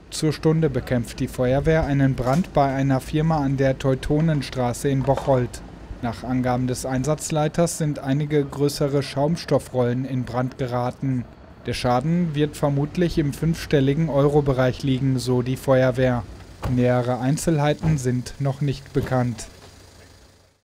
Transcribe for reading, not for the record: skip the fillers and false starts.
zur Stunde bekämpft die Feuerwehr einen Brand bei einer Firma an der Teutonenstraße in Bocholt. Nach Angaben des Einsatzleiters sind einige größere Schaumstoffrollen in Brand geraten. Der Schaden wird vermutlich im fünfstelligen Euro-Bereich liegen, so die Feuerwehr. Nähere Einzelheiten sind noch nicht bekannt.